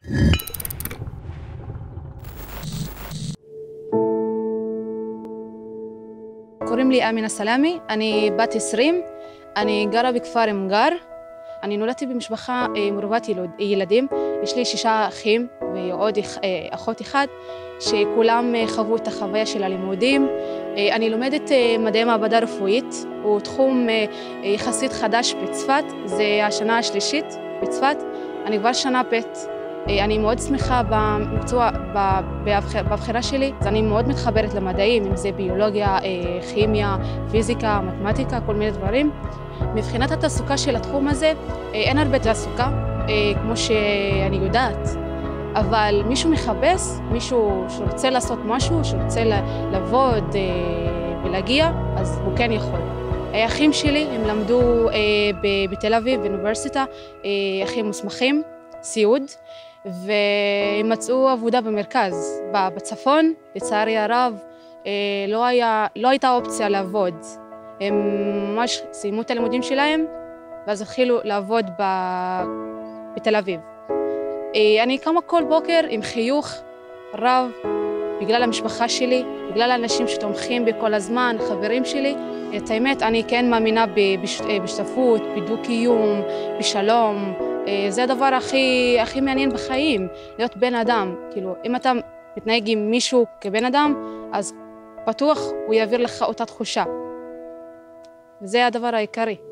קוראים לי אמינה סלאמי, אני בת 20, אני גרה בכפר מג'אר. אני נולדתי במשפחה מרובת ילדים, יש לי 6 אחים ועוד אחות אחת, שכולם חוו את החוויה של הלימודים. אני לומדת מדעי מעבדה רפואית, הוא תחום יחסית חדש בצפת, זה השנה השלישית בצפת, אני כבר שנה ב'. אני מאוד שמחה במקצוע, בבחירה שלי, אז אני מאוד מתחברת למדעים, אם זה ביולוגיה, כימיה, פיזיקה, מתמטיקה, כל מיני דברים. מבחינת התעסוקה של התחום הזה, אין הרבה תעסוקה, כמו שאני יודעת, אבל מישהו מחפש, מישהו שרוצה לעשות משהו, שרוצה לעבוד ולהגיע, אז הוא כן יכול. האחים שלי, הם למדו בתל אביב, באוניברסיטה, אחים מוסמכים, סיעוד, והם מצאו עבודה במרכז. בצפון, לצערי הרב, לא הייתה אופציה לעבוד. הם ממש סיימו את הלימודים שלהם, ואז התחילו לעבוד בתל אביב. אני קמה כל בוקר עם חיוך רב, בגלל המשפחה שלי, בגלל האנשים שתומכים בי כל הזמן, חברים שלי. את האמת, אני כן מאמינה בשותפות, בדו-קיום, בשלום. זה הדבר הכי מעניין בחיים, להיות בן אדם. כאילו, אם אתה מתנהג עם מישהו כבן אדם, אז בטוח הוא יעביר לך אותה תחושה. וזה הדבר העיקרי.